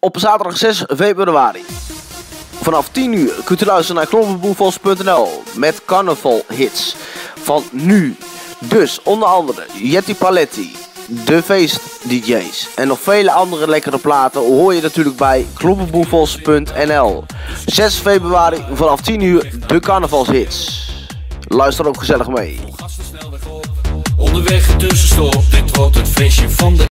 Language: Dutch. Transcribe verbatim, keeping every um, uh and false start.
Op zaterdag zes februari. Vanaf tien uur kunt u luisteren naar klompenboefels punt n l met carnavalhits van nu. Dus onder andere Jetty Paletti, de feest D J's en nog vele andere lekkere platen hoor je natuurlijk bij klompenboefels punt n l. zes februari vanaf tien uur de carnavalshits. Luister ook gezellig mee. Onderweg een tussenstop, dit wordt het feestje van de